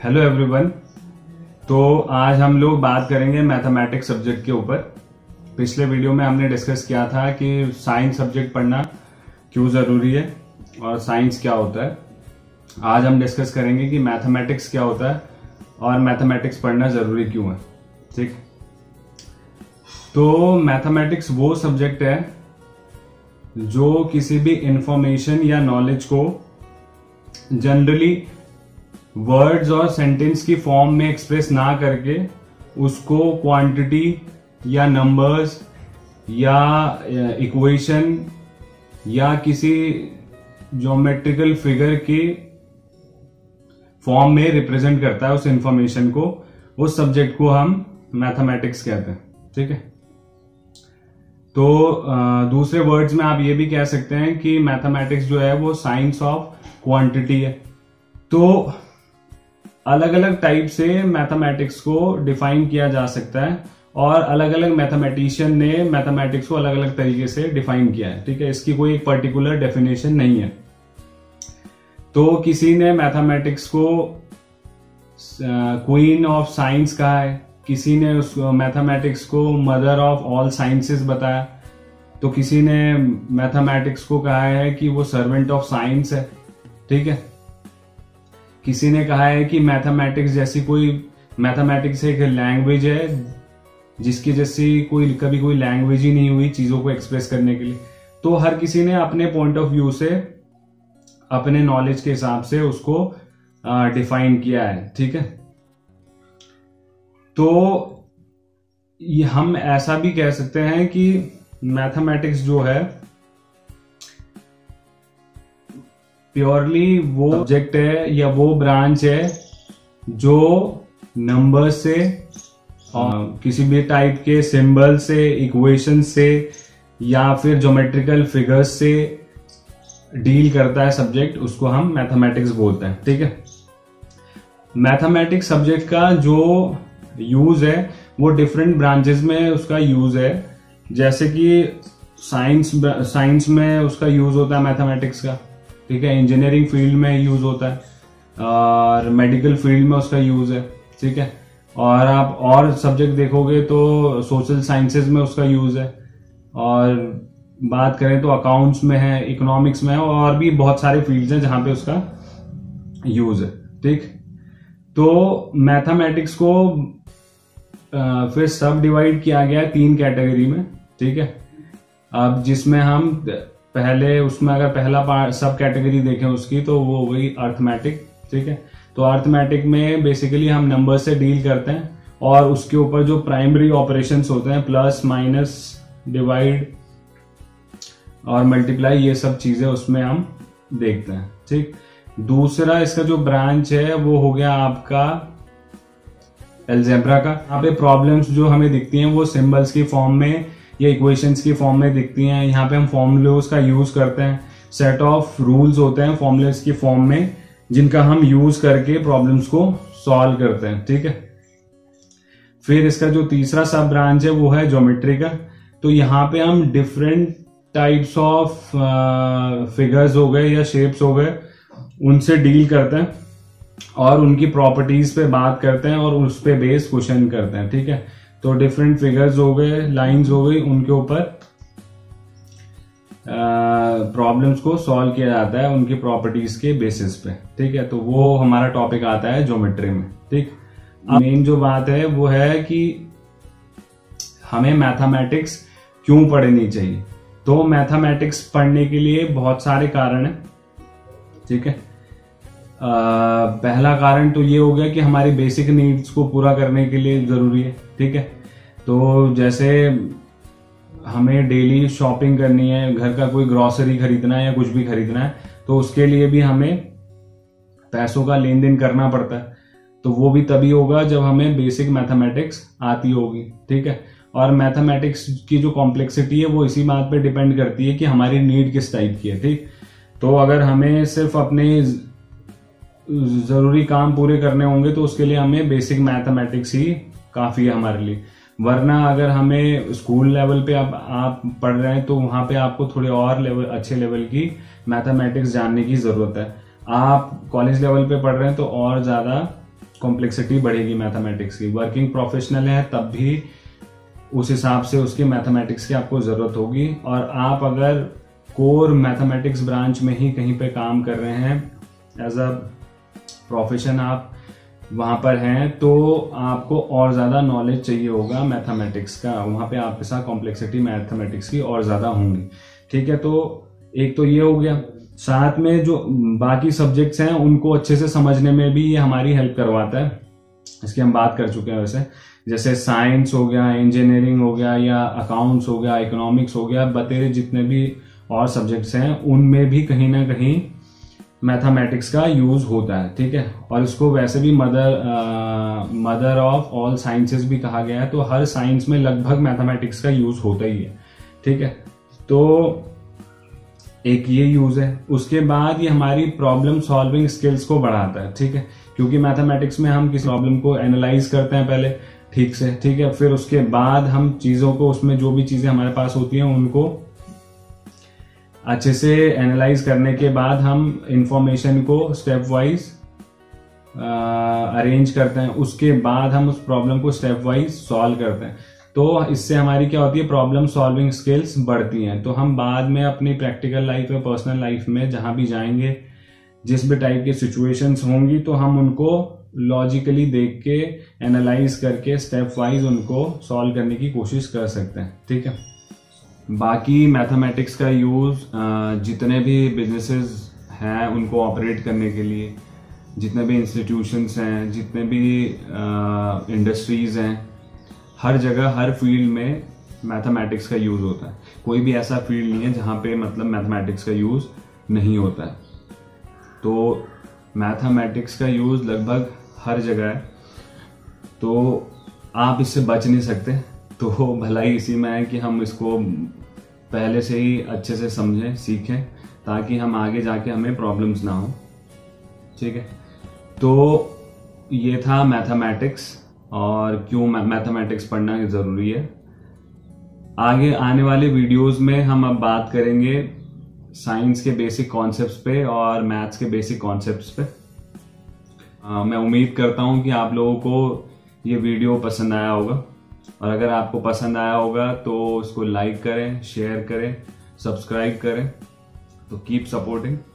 Hello everyone. तो आज हम लोग बात करेंगे मैथमेटिक्स सब्जेक्ट के ऊपर। पिछले वीडियो में हमने डिस्कस किया था कि साइंस सब्जेक्ट पढ़ना क्यों जरूरी है और साइंस क्या होता है। आज हम डिस्कस करेंगे कि मैथमेटिक्स क्या होता है और मैथमेटिक्स पढ़ना जरूरी क्यों है। ठीक, तो मैथमेटिक्स वो सब्जेक्ट है जो किसी भी इंफॉर्मेशन या नॉलेज को जनरली वर्ड्स और सेंटेंस की फॉर्म में एक्सप्रेस ना करके उसको क्वांटिटी या नंबर्स या इक्वेशन या किसी ज्योमेट्रिकल फिगर की फॉर्म में रिप्रेजेंट करता है उस इंफॉर्मेशन को। उस सब्जेक्ट को हम मैथमेटिक्स कहते हैं। ठीक है, तो दूसरे वर्ड्स में आप ये भी कह सकते हैं कि मैथमेटिक्स जो है वो साइंस ऑफ क्वांटिटी है। तो अलग अलग टाइप से मैथमेटिक्स को डिफाइन किया जा सकता है और अलग अलग मैथमेटिशियन ने मैथमेटिक्स को अलग अलग तरीके से डिफाइन किया है। ठीक है, इसकी कोई एक पर्टिकुलर डेफिनेशन नहीं है। तो किसी ने मैथमेटिक्स को क्वीन ऑफ साइंस कहा है, किसी ने उस मैथमेटिक्स को मदर ऑफ ऑल साइंसेस बताया, तो किसी ने मैथमेटिक्स को कहा है कि वो सर्वेंट ऑफ साइंस है। ठीक है, किसी ने कहा है कि मैथमेटिक्स जैसी कोई मैथमेटिक्स एक लैंग्वेज है जिसकी जैसी कभी कोई लैंग्वेज ही नहीं हुई चीजों को एक्सप्रेस करने के लिए। तो हर किसी ने अपने पॉइंट ऑफ व्यू से अपने नॉलेज के हिसाब से उसको डिफाइन किया है। ठीक है, तो ये हम ऐसा भी कह सकते हैं कि मैथमेटिक्स जो है प्योरली वो सब्जेक्ट है या वो ब्रांच है जो नंबर से और किसी भी टाइप के सिंबल से, इक्वेशन से या फिर ज्योमेट्रिकल फिगर्स से डील करता है सब्जेक्ट, उसको हम मैथमेटिक्स बोलते हैं। ठीक है, मैथमेटिक्स सब्जेक्ट का जो यूज है वो डिफरेंट ब्रांचेस में उसका यूज है। जैसे कि साइंस में उसका यूज होता है मैथमेटिक्स का। ठीक है, इंजीनियरिंग फील्ड में यूज होता है और मेडिकल फील्ड में उसका यूज है। ठीक है, और आप और सब्जेक्ट देखोगे तो सोशल साइंसेज में उसका यूज है, और बात करें तो अकाउंट्स में है, इकोनॉमिक्स में है, और भी बहुत सारे फील्ड्स हैं जहां पे उसका यूज है। ठीक, तो मैथमेटिक्स को फिर सब डिवाइड किया गया है 3 कैटेगरी में। ठीक है, अब जिसमें हम पहले उसमें अगर पहला सब कैटेगरी देखें उसकी तो वो वही अर्थमेटिक। ठीक है, तो अर्थमेटिक में बेसिकली हम नंबर से डील करते हैं और उसके ऊपर जो प्राइमरी ऑपरेशंस होते हैं प्लस माइनस डिवाइड और मल्टीप्लाई, ये सब चीजें उसमें हम देखते हैं। ठीक, दूसरा इसका जो ब्रांच है वो हो गया आपका अलजेब्रा का। यहाँ पे प्रॉब्लम्स जो हमें दिखती हैं वो सिंबल्स की फॉर्म में या इक्वेशंस की फॉर्म में दिखती हैं। यहाँ पे हम फॉर्मूलोज का यूज करते हैं, सेट ऑफ रूल्स होते हैं फॉर्मूलेस की फॉर्म में जिनका हम यूज करके प्रॉब्लम्स को सॉल्व करते हैं। ठीक है, फिर इसका जो तीसरा सब ब्रांच है वो है ज्योमेट्री का। तो यहाँ पे हम डिफरेंट टाइप्स ऑफ फिगर्स हो गए या शेप्स हो गए उनसे डील करते हैं और उनकी प्रॉपर्टीज पे बात करते हैं और उस पे बेस क्वेश्चन करते हैं। ठीक है, तो डिफरेंट फिगर्स हो गए, लाइंस हो गई, उनके ऊपर प्रॉब्लम्स को सॉल्व किया जाता है उनकी प्रॉपर्टीज के बेसिस पे। ठीक है, तो वो हमारा टॉपिक आता है ज्योमेट्री में। ठीक, मेन जो बात है वो है कि हमें मैथमेटिक्स क्यों पढ़नी चाहिए। तो मैथमेटिक्स पढ़ने के लिए बहुत सारे कारण हैं। ठीक है, पहला कारण तो ये हो गया कि हमारी बेसिक नीड्स को पूरा करने के लिए जरूरी है। ठीक है, तो जैसे हमें डेली शॉपिंग करनी है, घर का कोई ग्रोसरी खरीदना है या कुछ भी खरीदना है, तो उसके लिए भी हमें पैसों का लेन देन करना पड़ता है। तो वो भी तभी होगा जब हमें बेसिक मैथमेटिक्स आती होगी। ठीक है, और मैथमेटिक्स की जो कॉम्प्लेक्सिटी है वो इसी बात पे डिपेंड करती है कि हमारी नीड किस टाइप की है। ठीक, तो अगर हमें सिर्फ अपने जरूरी काम पूरे करने होंगे तो उसके लिए हमें बेसिक मैथमेटिक्स ही काफी है हमारे लिए। वरना अगर हमें स्कूल लेवल पे आप पढ़ रहे हैं तो वहां पे आपको थोड़े और अच्छे लेवल की मैथमेटिक्स जानने की जरूरत है। आप कॉलेज लेवल पे पढ़ रहे हैं तो और ज्यादा कॉम्प्लेक्सिटी बढ़ेगी मैथमेटिक्स की। वर्किंग प्रोफेशनल है तब भी उस हिसाब से उसकी मैथमेटिक्स की आपको जरूरत होगी। और आप अगर कोर मैथमेटिक्स ब्रांच में ही कहीं पे काम कर रहे हैं, एज अ प्रोफेशन आप वहां पर हैं, तो आपको और ज्यादा नॉलेज चाहिए होगा मैथमेटिक्स का। वहां पे आपके साथ कॉम्प्लेक्सिटी मैथमेटिक्स की और ज्यादा होंगी। ठीक है, तो एक तो ये हो गया। साथ में जो बाकी सब्जेक्ट्स हैं उनको अच्छे से समझने में भी ये हमारी हेल्प करवाता है, इसकी हम बात कर चुके हैं वैसे। जैसे साइंस हो गया, इंजीनियरिंग हो गया, या अकाउंट्स हो गया, इकोनॉमिक्स हो गया, बतेरे जितने भी और सब्जेक्ट्स हैं उनमें भी कहीं ना कहीं मैथमेटिक्स का यूज होता है। ठीक है, और इसको वैसे भी मदर ऑफ ऑल साइंसेस भी कहा गया है। तो हर साइंस में लगभग मैथमेटिक्स का यूज होता ही है। ठीक है, तो एक ये यूज है। उसके बाद ये हमारी प्रॉब्लम सॉल्विंग स्किल्स को बढ़ाता है। ठीक है, क्योंकि मैथमेटिक्स में हम किसी प्रॉब्लम को एनालाइज करते हैं पहले ठीक से। ठीक है, फिर उसके बाद हम चीजों को, उसमें जो भी चीजें हमारे पास होती हैं उनको अच्छे से एनालाइज करने के बाद हम इंफॉर्मेशन को स्टेप वाइज अरेंज करते हैं। उसके बाद हम उस प्रॉब्लम को स्टेप वाइज सॉल्व करते हैं। तो इससे हमारी क्या होती है, प्रॉब्लम सॉल्विंग स्किल्स बढ़ती हैं। तो हम बाद में अपनी प्रैक्टिकल लाइफ या पर्सनल लाइफ में जहां भी जाएंगे, जिस भी टाइप की सिचुएशंस होंगी, तो हम उनको लॉजिकली देख के एनालाइज करके स्टेप वाइज उनको सॉल्व करने की कोशिश कर सकते हैं। ठीक है, बाकी मैथमेटिक्स का यूज जितने भी बिजनेसेस हैं उनको ऑपरेट करने के लिए, जितने भी इंस्टीट्यूशंस हैं, जितने भी इंडस्ट्रीज हैं, हर जगह हर फील्ड में मैथमेटिक्स का यूज होता है। कोई भी ऐसा फील्ड नहीं है जहां पे मतलब मैथमेटिक्स का यूज नहीं होता है। तो मैथमेटिक्स का यूज लगभग हर जगह है, तो आप इससे बच नहीं सकते। तो भलाई इसी में है कि हम इसको पहले से ही अच्छे से समझें, सीखें, ताकि हम आगे जाके हमें प्रॉब्लम्स ना हो। ठीक है, तो ये था मैथमेटिक्स और क्यों मैथमेटिक्स पढ़ना जरूरी है। आगे आने वाले वीडियोस में हम अब बात करेंगे साइंस के बेसिक कॉन्सेप्ट्स पे और मैथ्स के बेसिक कॉन्सेप्ट्स पे। मैं उम्मीद करता हूं कि आप लोगों को ये वीडियो पसंद आया होगा, और अगर आपको पसंद आया होगा तो इसको लाइक करें, शेयर करें, सब्सक्राइब करें। तो कीप सपोर्टिंग।